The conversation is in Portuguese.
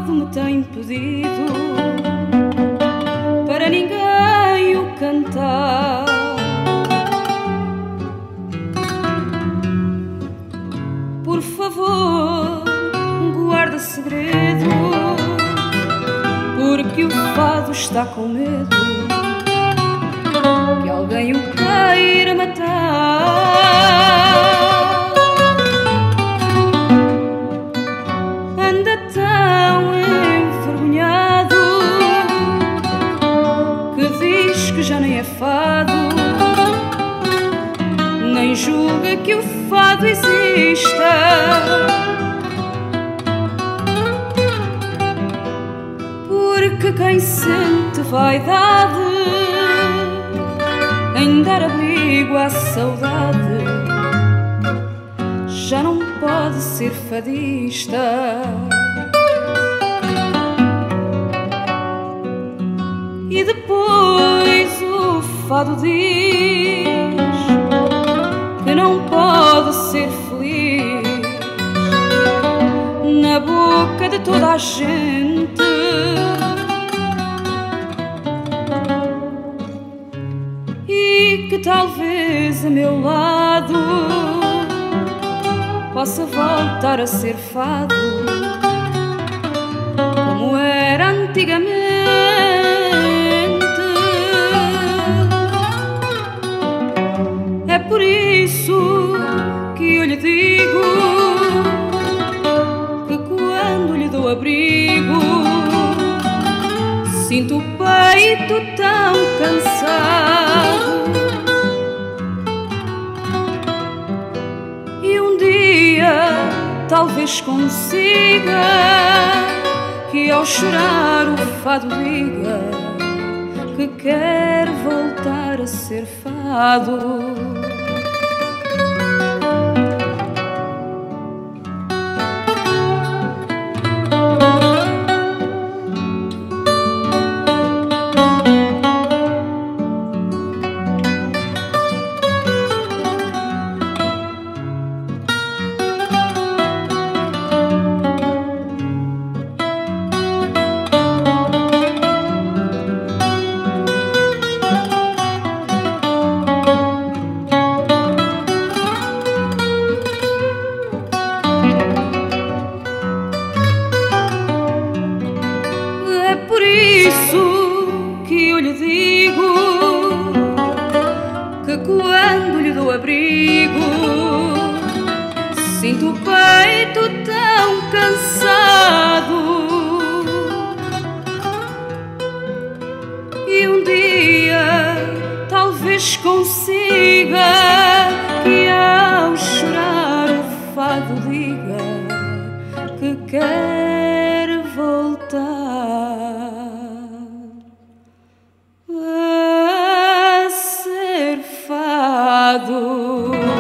fado me tem pedido para ninguém o cantar. Por favor, guarda segredo, porque o fado está com medo que alguém o queira matar. Anda tão envergonhado que diz que já nem é fado, nem julga que o fado exista. Porque quem sente vaidade em dar abrigo à saudade já não pode ser fadista. E depois o fado diz que não pode ser feliz na boca de toda a gente, e que talvez a meu lado possa voltar a ser fado como era antigamente. É por isso que eu lhe digo que quando lhe dou abrigo sinto o peito tão cansado. E um dia talvez consiga que ao chorar o fado diga que quer voltar a ser fado. Por isso que eu lhe digo que quando lhe dou abrigo sinto o peito tão cansado. E um dia talvez consiga que ao chorar o fado diga que quer voltar a ser fado.